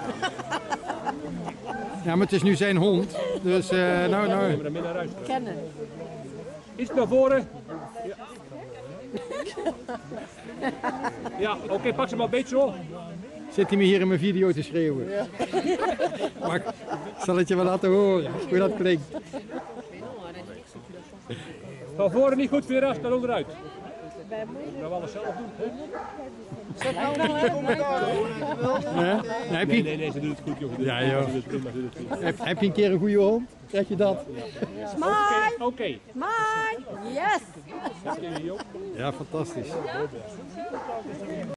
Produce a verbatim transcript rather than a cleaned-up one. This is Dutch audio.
Ja, maar het is nu zijn hond. Dus, uh, nou, nou. Kennen. Iets naar voren. Ja, ja oké, okay, pak ze maar een beetje zo. Zit hij me hier in mijn video te schreeuwen? Ja. Maar ik zal het je wel laten horen, hoe dat klinkt. Van voren niet goed, Vera, dan onderuit. Dat we alles zelf doen. Zeg nou wel, hè? Ja? Heb je... Nee, nee, nee, ze doen het goed, jongen. Ja, joh. Ze doen het goed, ze doen het goed. Heb, heb je een keer een goede hond? Krijg je dat? Smile! Oké. Okay. Smile! Yes! Ja, fantastisch.